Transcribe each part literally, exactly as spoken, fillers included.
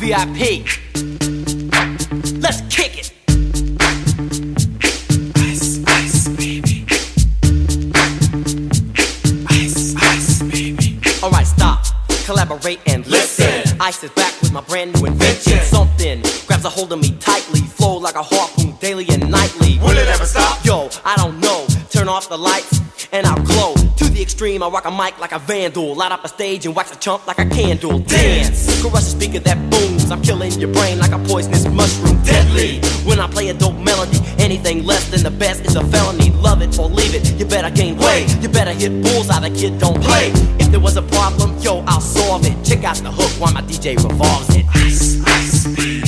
V I P. Let's kick it. Ice, ice, baby. Ice, ice, baby. Alright, stop, collaborate and listen. Ice is back with my brand new invention. Something grabs a hold of me tightly, flow like a harpoon daily and nightly. Will it ever stop? Yo, I don't know. Turn off the lights and I'll glow. To the extreme, I rock a mic like a vandal. Light up a stage and wax a chump like a candle. Dance, crush a speaker that booms. I'm killing your brain like a poisonous mushroom. Deadly, when I play a dope melody. Anything less than the best is a felony. Love it or leave it, you better gain weight. You better hit bullseye, the kid don't play. If there was a problem, yo, I'll solve it. Check out the hook while my D J revolves it. Ice, ice, baby.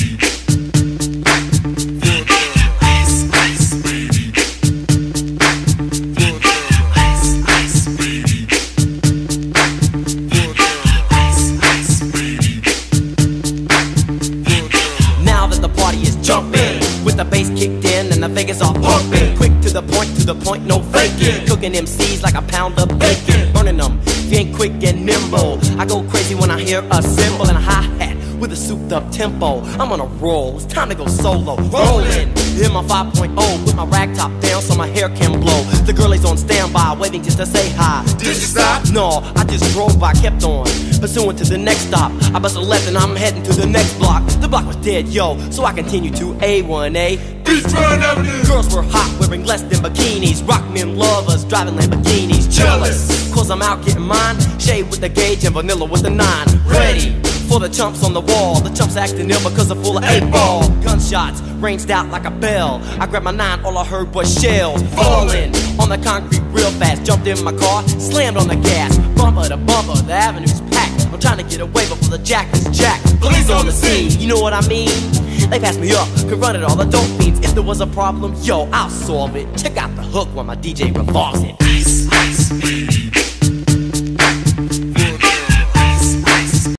With the bass kicked in and the Vegas all pumping. Quick to the point, to the point, no faking. Cooking M Cs like a pound of bacon. Burning them, if you ain't quick and nimble. I go crazy when I hear a cymbal and a hi-hat with a souped up tempo. I'm on a roll, it's time to go solo. Rolling, hit my five point oh. Put my rag top down so my hair can blow. The girl is on standby, waiting just to say hi. Did you stop? No, I just drove by, kept on pursuing to the next stop. I bust a left and I'm heading to the next block. The block was dead, yo, so I continue to A one A. Beachfront Avenue. Girls were hot, wearing less than bikinis. Rock men lovers, driving Lamborghinis. Jealous, cause I'm out getting mine. Shade with the gauge and vanilla with the nine. Ready for the chumps on the wall. The chumps acting ill because they're full of eight ball. Gunshots ranged out like a bell. I grabbed my nine, all I heard was shells falling on the concrete real fast. Jumped in my car, slammed on the gas. Bumper to bumper, the avenue's packed. I'm trying to get away before the jack is jacked. Police on the scene, you know what I mean? They passed me up, could run it all the dope fiends. If there was a problem, yo, I'll solve it. Check out the hook while my D J revolves it. Ice, ice, baby.